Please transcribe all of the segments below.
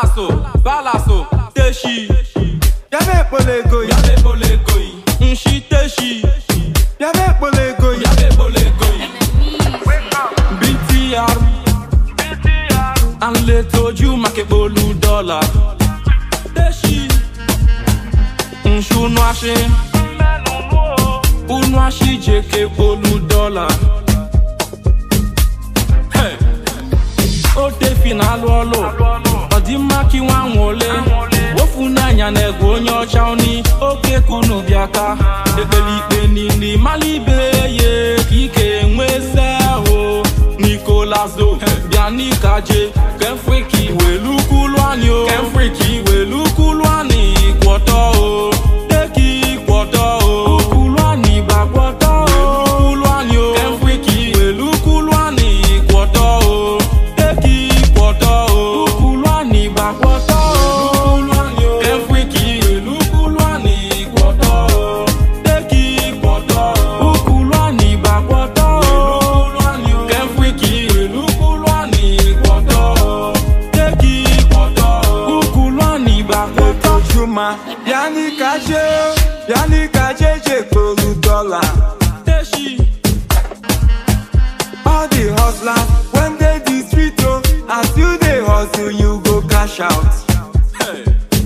balaso, teshi. Yabe polegoi, nshi teshi. yabe polegoi, BTR, and little you make a bolu dollar. Teshi, nshu noashi, unwashi jeke bolu dollar. Hey, o te final wolo. Odimaki wan wole. Wofunanya nego onye ọcha oni. Oke kunu biaka. Ekpelikpe nini malibe ye. Kike nwese ho. Nicolazo biani kaje. Kenfriki welukuluani o. Kenfriki welukuluani. Kwotor o. Teki Kwotor o. Ukuluani ba Kwotor o. Welukuluani o. Kenfriki welukuluani. Kwotor o. Teki Kwotor o. Ukuluani ba Kwotor o. Kenfriki welukuluani. Kwotor o. Teki Kwotor o. Ukuluani ba Kwotor o. Kenfriki welukuluani. Kwotor o. Teki Kwotor o. Ukuluani ba Kwotor. Juma, yani kaje je polu dollar. Teshi. All the hustlers, when they the street oh, as you they hustle, you go cash out. Hey.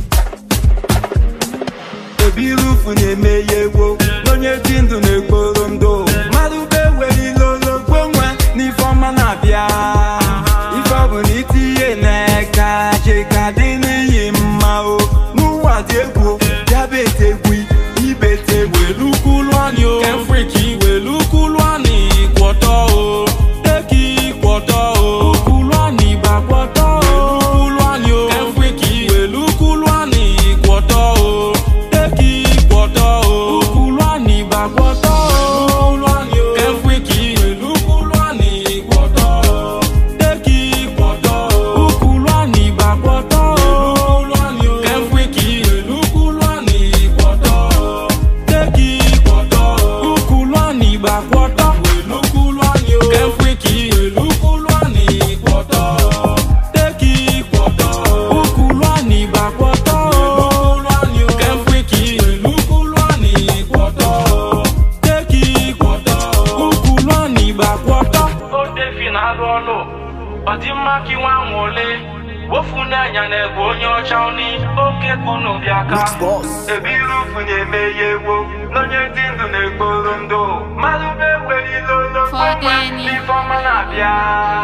Ebi rufu na-eme ya egwo, n'onye ji ndụ na-ekporo ndụ. Mmadụ be were ilolo gwenwe, n'ife ọma na-abịa. Ife ọ bụ na itinye n'eka, cheka dị n'iyi mma o. N'ụwa dị egwu, ya bete egwu, ibete egwu. Welukuluani o. Kenfriki welukuluani. Kwotor o. Teki Kwotor o. Ukuluani ba Kwotor o. Welukuluani o. Kenfriki welukuluani. Kwotor o. Teki Kwotor o. Ukuluani ba Kwotor o. Welukuluani o. Kenfriki welukuluani. Kwotor o. Teki Kwotor o. Ukuluani ba Kwotor o. Welukuluani o. Kenfriki welukuluani. Kwotor o. Teki Kwotor o. Ukuluani ba Kwotor. Welukuluani o. Kenfriki welukuluani. Kwotor o. Teki Kwotor o. Ukuluani ba Kwotor o. Welukuluani o. Kenfriki welukuluani. Kwotor o. Teki Kwotor o. Ukuluani ba Kwotor. O te final wolo. Odimaki wan wole. Wofunanya nego onye ọcha oni. Oke kunu biaka. Ebi rufu na-eme ya egwo, n'onye dị ndụ na-ekporo ndụ. Mmadụ be were ilolo gwenwe, n'ife ọma na-abịa.